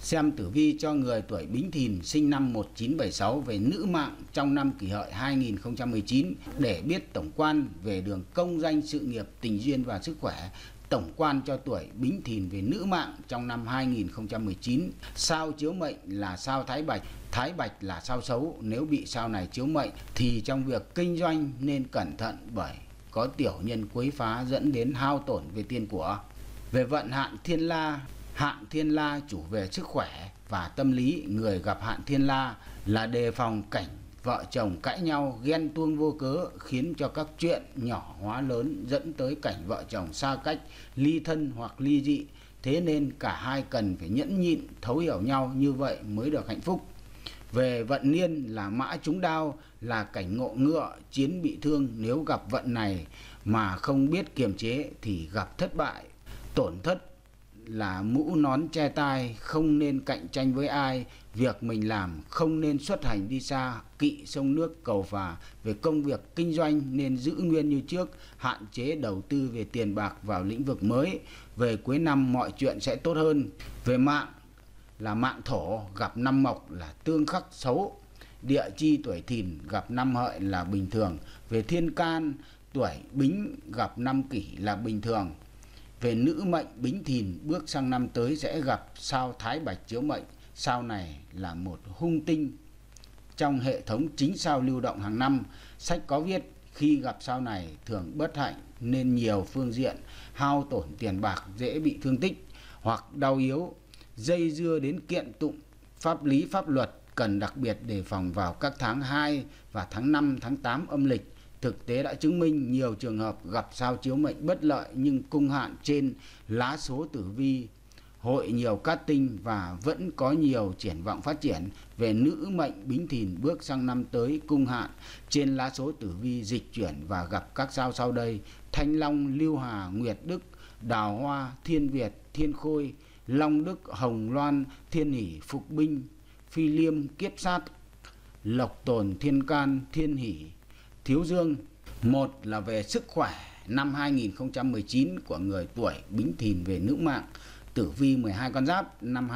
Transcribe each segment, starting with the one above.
Xem tử vi cho người tuổi Bính Thìn sinh năm 1976 về nữ mạng trong năm Kỷ Hợi 2019 để biết tổng quan về đường công danh, sự nghiệp, tình duyên và sức khỏe. Tổng quan cho tuổi Bính Thìn về nữ mạng trong năm 2019. Sao chiếu mệnh là sao Thái Bạch là sao xấu. Nếu bị sao này chiếu mệnh thì trong việc kinh doanh nên cẩn thận, bởi có tiểu nhân quấy phá dẫn đến hao tổn về tiền của. Về vận hạn Thiên La chủ về sức khỏe và tâm lý. Người gặp hạn Thiên La là đề phòng cảnh vợ chồng cãi nhau, ghen tuông vô cớ, khiến cho các chuyện nhỏ hóa lớn, dẫn tới cảnh vợ chồng xa cách, ly thân hoặc ly dị. Thế nên cả hai cần phải nhẫn nhịn, thấu hiểu nhau, như vậy mới được hạnh phúc. Về vận niên là mã trúng đao, là cảnh ngộ ngựa, chiến bị thương. Nếu gặp vận này mà không biết kiềm chế thì gặp thất bại, tổn thất là mũ nón che tai. Không nên cạnh tranh với ai, việc mình làm không nên xuất hành đi xa, kỵ sông nước cầu phà. Về công việc kinh doanh nên giữ nguyên như trước, hạn chế đầu tư về tiền bạc vào lĩnh vực mới. Về cuối năm mọi chuyện sẽ tốt hơn. Về mạng là mạng thổ, gặp năm mộc là tương khắc xấu. Địa chi tuổi Thìn gặp năm Hợi là bình thường. Về thiên can tuổi Bính gặp năm Kỷ là bình thường. Về nữ mệnh Bính Thìn bước sang năm tới sẽ gặp sao Thái Bạch chiếu mệnh. Sao này là một hung tinh trong hệ thống chính sao lưu động hàng năm. Sách có viết khi gặp sao này thường bất hạnh, nên nhiều phương diện hao tổn tiền bạc, dễ bị thương tích hoặc đau yếu, dây dưa đến kiện tụng pháp lý pháp luật. Cần đặc biệt đề phòng vào các tháng 2 và tháng 5, tháng 8 âm lịch. Thực tế đã chứng minh nhiều trường hợp gặp sao chiếu mệnh bất lợi nhưng cung hạn trên lá số tử vi hội nhiều cát tinh và vẫn có nhiều triển vọng phát triển. Về nữ mệnh Bính Thìn bước sang năm tới, cung hạn trên lá số tử vi dịch chuyển và gặp các sao sau đây: Thanh Long, Lưu Hà, Nguyệt Đức, Đào Hoa, Thiên Việt, Thiên Khôi, Long Đức, Hồng Loan, Thiên Hỷ, Phục Binh, Phi Liêm, Kiếp Sát, Lộc Tồn, Thiên Can, Thiên Hỷ, Thiếu Dương. Một là về sức khỏe năm 2019 của người tuổi Bính Thìn về nữ mạng. Tử vi 12 con giáp năm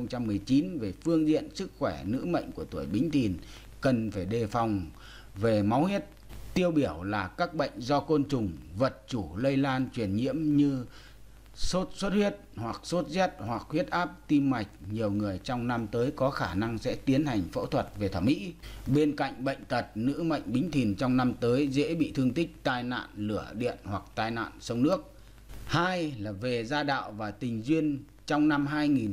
2019 về phương diện sức khỏe nữ mệnh của tuổi Bính Thìn cần phải đề phòng về máu huyết. Tiêu biểu là các bệnh do côn trùng, vật chủ lây lan truyền nhiễm như sốt xuất huyết hoặc sốt rét hoặc huyết áp, tim mạch. Nhiều người trong năm tới có khả năng sẽ tiến hành phẫu thuật về thẩm mỹ. Bên cạnh bệnh tật, nữ mệnh Bính Thìn trong năm tới dễ bị thương tích, tai nạn lửa điện hoặc tai nạn sông nước. Hai là về gia đạo và tình duyên trong năm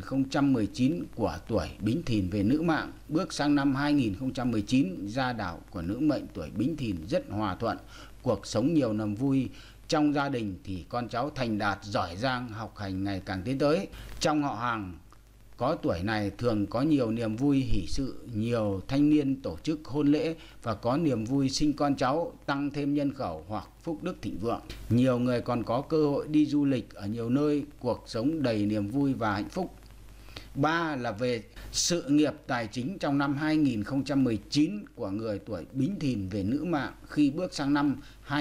2019 của tuổi Bính Thìn về nữ mạng. Bước sang năm 2019, gia đạo của nữ mệnh tuổi Bính Thìn rất hòa thuận, cuộc sống nhiều niềm vui. Trong gia đình thì con cháu thành đạt, giỏi giang, học hành ngày càng tiến tới. Trong họ hàng có tuổi này thường có nhiều niềm vui hỷ sự, nhiều thanh niên tổ chức hôn lễ và có niềm vui sinh con cháu, tăng thêm nhân khẩu hoặc phúc đức thịnh vượng. Nhiều người còn có cơ hội đi du lịch ở nhiều nơi, cuộc sống đầy niềm vui và hạnh phúc. Ba là về sự nghiệp tài chính trong năm 2019 của người tuổi Bính Thìn về nữ mạng. Khi bước sang năm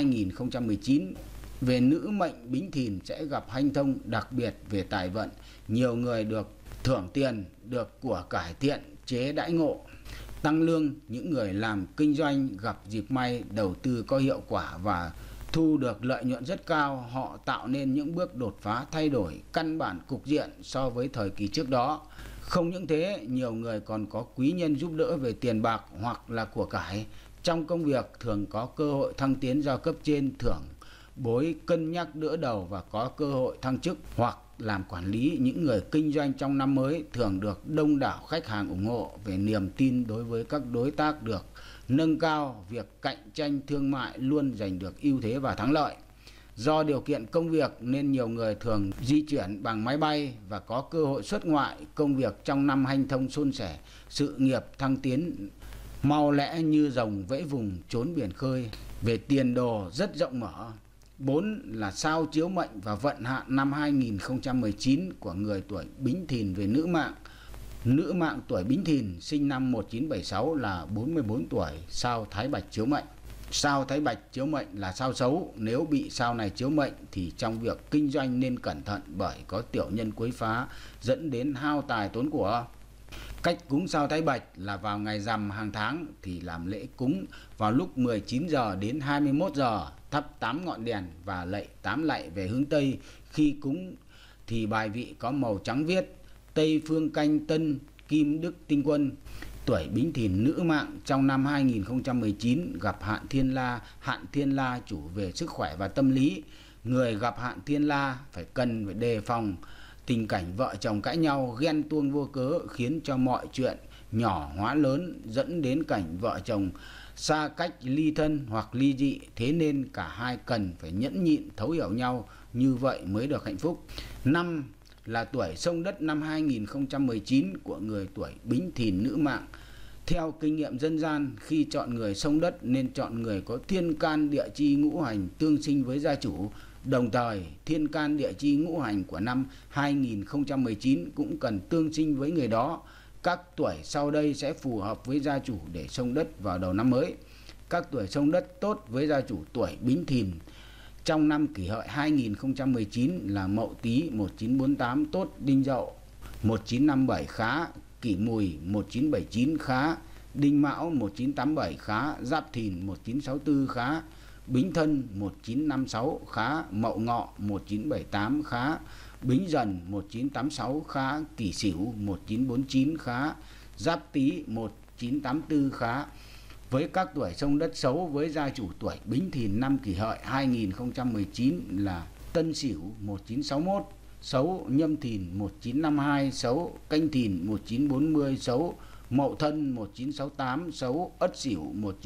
2019, về nữ mệnh Bính Thìn sẽ gặp hanh thông, đặc biệt về tài vận. Nhiều người được thưởng tiền, được của cải thiện chế đãi ngộ, tăng lương. Những người làm kinh doanh gặp dịp may, đầu tư có hiệu quả và thu được lợi nhuận rất cao. Họ tạo nên những bước đột phá, thay đổi căn bản cục diện so với thời kỳ trước đó. Không những thế, nhiều người còn có quý nhân giúp đỡ về tiền bạc hoặc là của cải. Trong công việc thường có cơ hội thăng tiến do cấp trên thưởng bối cân nhắc đỡ đầu và có cơ hội thăng chức hoặc làm quản lý. Những người kinh doanh trong năm mới thường được đông đảo khách hàng ủng hộ. Về niềm tin đối với các đối tác được nâng cao, việc cạnh tranh thương mại luôn giành được ưu thế và thắng lợi. Do điều kiện công việc nên nhiều người thường di chuyển bằng máy bay và có cơ hội xuất ngoại. Công việc trong năm hanh thông suôn sẻ, sự nghiệp thăng tiến mau lẽ như rồng vẫy vùng trốn biển khơi. Về tiền đồ rất rộng mở. 4 là sao chiếu mệnh và vận hạn năm 2019 của người tuổi Bính Thìn về nữ mạng. Nữ mạng tuổi Bính Thìn sinh năm 1976 là 44 tuổi, sao Thái Bạch chiếu mệnh. Sao Thái Bạch chiếu mệnh là sao xấu, nếu bị sao này chiếu mệnh thì trong việc kinh doanh nên cẩn thận bởi có tiểu nhân quấy phá dẫn đến hao tài tốn của. Cách cúng sao Thái Bạch là vào ngày rằm hàng tháng thì làm lễ cúng vào lúc 19 giờ đến 21 giờ, thắp 8 ngọn đèn và lạy 8 lạy về hướng Tây. Khi cúng thì bài vị có màu trắng viết Tây Phương Canh Tân Kim Đức Tinh Quân. Tuổi Bính Thìn nữ mạng trong năm 2019 gặp hạn thiên la chủ về sức khỏe và tâm lý. Người gặp hạn thiên la phải đề phòng tình cảnh vợ chồng cãi nhau, ghen tuông vô cớ khiến cho mọi chuyện nhỏ hóa lớn, dẫn đến cảnh vợ chồng xa cách, ly thân hoặc ly dị. Thế nên cả hai cần phải nhẫn nhịn, thấu hiểu nhau, như vậy mới được hạnh phúc. Năm là tuổi Xông Đất năm 2019 của người tuổi Bính Thìn nữ mạng. Theo kinh nghiệm dân gian, khi chọn người xông đất nên chọn người có thiên can địa chi ngũ hành tương sinh với gia chủ. Đồng thời, thiên can địa chi ngũ hành của năm 2019 cũng cần tương sinh với người đó. Các tuổi sau đây sẽ phù hợp với gia chủ để xông đất vào đầu năm mới. Các tuổi xông đất tốt với gia chủ tuổi Bính Thìn trong năm Kỷ Hợi 2019 là Mậu Tý 1948 tốt, Đinh Dậu 1957 khá, Kỷ Mùi 1979 khá, Đinh Mão 1987 khá, Giáp Thìn 1964 khá, Bính Thân 1956 khá, Mậu Ngọ 1978 khá, Bính Dần 1986 khá, Kỷ Sửu 1949 khá, Giáp Tý 1984 khá. Với các tuổi xông đất xấu với gia chủ tuổi Bính Thìn năm Kỷ Hợi 2019 là Tân Sửu 1961 xấu, Nhâm Thìn 1952 xấu, Canh Thìn 1940 xấu, Mậu Thân 1968 xấu, Ất Sửu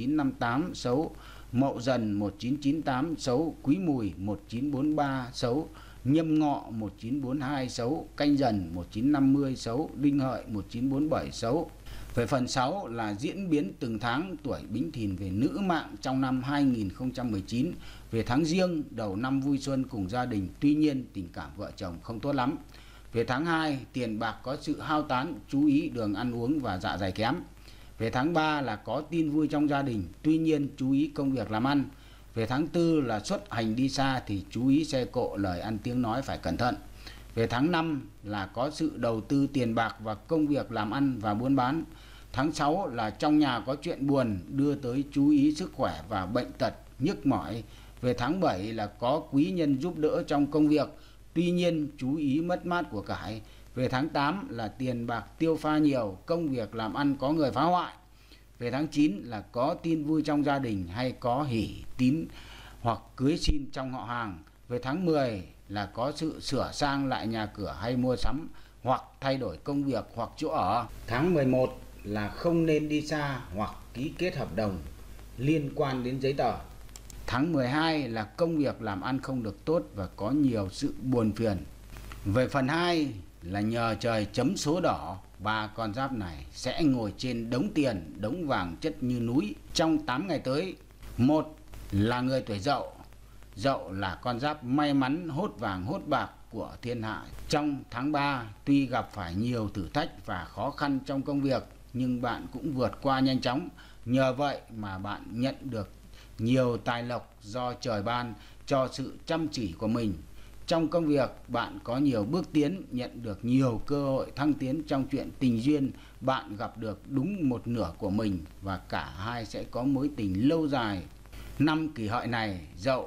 1958 xấu, Mậu Dần 1998 xấu, Quý Mùi 1943 xấu, Nhâm Ngọ 1942 xấu, Canh Dần 1950 xấu, Đinh Hợi 1947 xấu. Về phần 6 là diễn biến từng tháng tuổi Bính Thìn về nữ mạng trong năm 2019. Về tháng Giêng, đầu năm vui xuân cùng gia đình, tuy nhiên tình cảm vợ chồng không tốt lắm. Về tháng 2, tiền bạc có sự hao tán, chú ý đường ăn uống và dạ dày kém. Về tháng 3 là có tin vui trong gia đình, tuy nhiên chú ý công việc làm ăn. Về tháng 4 là xuất hành đi xa thì chú ý xe cộ, lời ăn tiếng nói phải cẩn thận. Về tháng 5 là có sự đầu tư tiền bạc và công việc làm ăn và buôn bán. Tháng 6 là trong nhà có chuyện buồn đưa tới chú ý sức khỏe và bệnh tật, nhức mỏi. Về tháng 7 là có quý nhân giúp đỡ trong công việc, tuy nhiên chú ý mất mát của cải. Về tháng 8 là tiền bạc tiêu pha nhiều, công việc làm ăn có người phá hoại. Về tháng 9 là có tin vui trong gia đình hay có hỷ tín hoặc cưới xin trong họ hàng. Về tháng 10 là có sự sửa sang lại nhà cửa hay mua sắm hoặc thay đổi công việc hoặc chỗ ở. Tháng 11 là không nên đi xa hoặc ký kết hợp đồng liên quan đến giấy tờ. Tháng 12 là công việc làm ăn không được tốt và có nhiều sự buồn phiền. Về phần 2 là nhờ trời chấm số đỏ, ba con giáp này sẽ ngồi trên đống tiền, đống vàng chất như núi trong 8 ngày tới. Một là người tuổi Dậu. Dậu là con giáp may mắn hốt vàng hốt bạc của thiên hạ. Trong tháng 3 tuy gặp phải nhiều thử thách và khó khăn trong công việc nhưng bạn cũng vượt qua nhanh chóng. Nhờ vậy mà bạn nhận được nhiều tài lộc do trời ban cho sự chăm chỉ của mình. Trong công việc bạn có nhiều bước tiến, nhận được nhiều cơ hội thăng tiến. Trong chuyện tình duyên bạn gặp được đúng một nửa của mình và cả hai sẽ có mối tình lâu dài. Năm Kỷ Hợi này, Dậu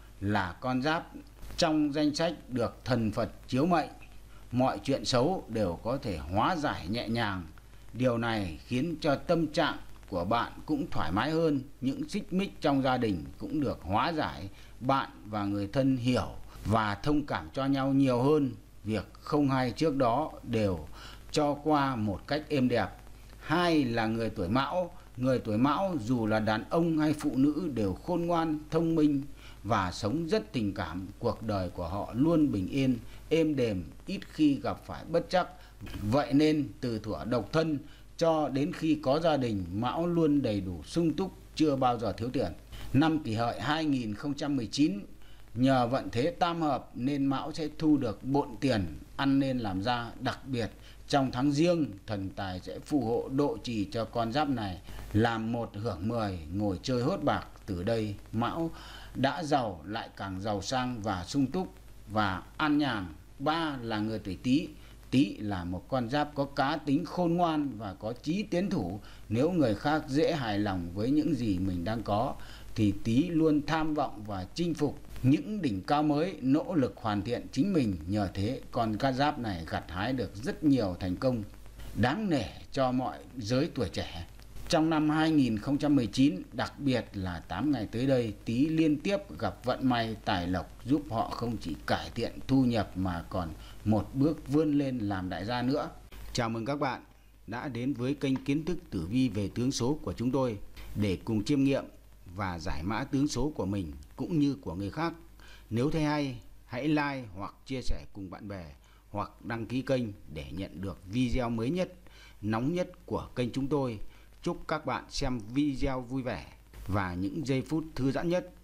là con giáp trong danh sách được thần Phật chiếu mệnh. Mọi chuyện xấu đều có thể hóa giải nhẹ nhàng. Điều này khiến cho tâm trạng của bạn cũng thoải mái hơn. Những xích mích trong gia đình cũng được hóa giải. Bạn và người thân hiểu và thông cảm cho nhau nhiều hơn. Việc không hay trước đó đều cho qua một cách êm đẹp. Hai là người tuổi Mão. Người tuổi Mão dù là đàn ông hay phụ nữ đều khôn ngoan, thông minh và sống rất tình cảm. Cuộc đời của họ luôn bình yên, êm đềm, ít khi gặp phải bất trắc. Vậy nên từ thuở độc thân cho đến khi có gia đình, Mão luôn đầy đủ sung túc, chưa bao giờ thiếu tiền. Năm Kỷ Hợi 2019 nhờ vận thế tam hợp nên Mão sẽ thu được bộn tiền, ăn nên làm ra. Đặc biệt trong tháng Giêng, thần tài sẽ phù hộ độ trì cho con giáp này, làm một hưởng 10, ngồi chơi hốt bạc, Từ đây Mão đã giàu lại càng giàu sang và sung túc và an nhàn. 3 là người tuổi Tý. Tý là một con giáp có cá tính khôn ngoan và có chí tiến thủ. Nếu người khác dễ hài lòng với những gì mình đang có thì Tý luôn tham vọng và chinh phục những đỉnh cao mới, nỗ lực hoàn thiện chính mình. Nhờ thế con giáp này gặt hái được rất nhiều thành công đáng nể cho mọi giới tuổi trẻ. Trong năm 2019, đặc biệt là 8 ngày tới đây, Tý liên tiếp gặp vận may tài lộc giúp họ không chỉ cải thiện thu nhập mà còn một bước vươn lên làm đại gia nữa. Chào mừng các bạn đã đến với kênh kiến thức tử vi về tướng số của chúng tôi để cùng chiêm nghiệm và giải mã tướng số của mình cũng như của người khác. Nếu thấy hay, hãy like hoặc chia sẻ cùng bạn bè hoặc đăng ký kênh để nhận được video mới nhất, nóng nhất của kênh chúng tôi. Chúc các bạn xem video vui vẻ và những giây phút thư giãn nhất.